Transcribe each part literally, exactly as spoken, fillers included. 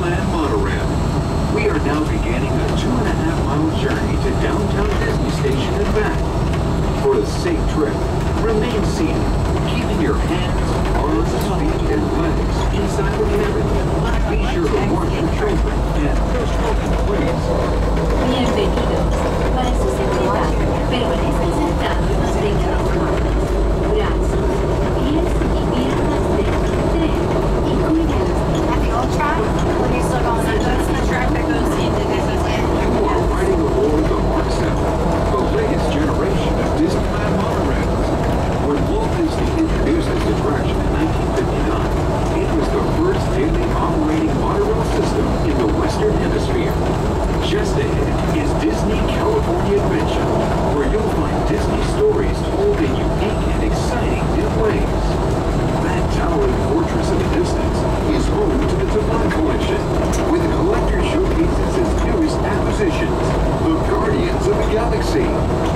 Disneyland Monorail. We are now beginning a two and a half mile journey to downtown Disney Station and back. For a safe trip, remain seated, keeping your hands, arms, feet, and legs inside the cabin. Be sure to watch your children and no smoking, please. Bienvenidos. Para su seguridad, permanezcan sentados y mantengan los brazos, pies y piernas dentro del tren y cuiden At the old track, when you're still going on, that's the track that goes into Disneyland. You are riding aboard the Mark seven, the latest generation of Disneyland Monorails. When Walt Disney introduced this attraction in nineteen fifty-nine, it was the first daily operating monorail system in the Western Hemisphere. Just ahead is Disney California Adventure, where you'll find Disney stories told in unique and exciting new ways. That towering fortress in the distance is home to the Tomorrowland collection, where the collector showcases his newest acquisitions, the Guardians of the Galaxy.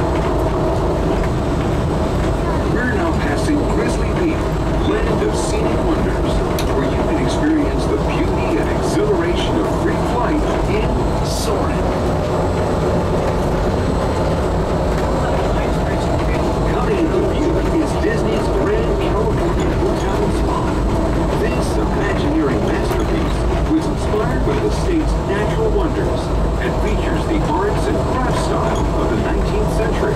We're now passing Grizzly Peak, land of scenic wonders, where you can experience the beauty and exhilaration of free flight in Soarin'. Coming into view is Disney's Grand California Hotel and Spa. This Imagineering masterpiece was inspired by the state's natural wonders and features the arts and crafts style of the nineteenth century.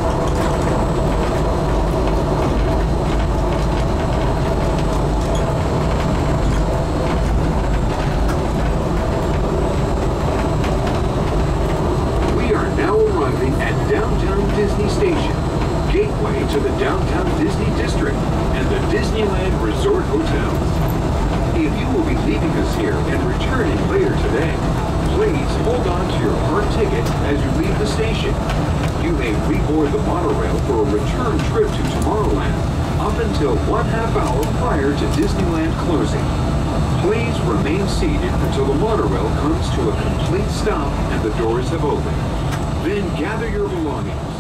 Disney Station, gateway to the downtown Disney District and the Disneyland Resort Hotels. If you will be leaving us here and returning later today, please hold on to your park ticket as you leave the station. You may reboard the monorail for a return trip to Tomorrowland up until one half hour prior to Disneyland closing. Please remain seated until the monorail comes to a complete stop and the doors have opened. Then gather your belongings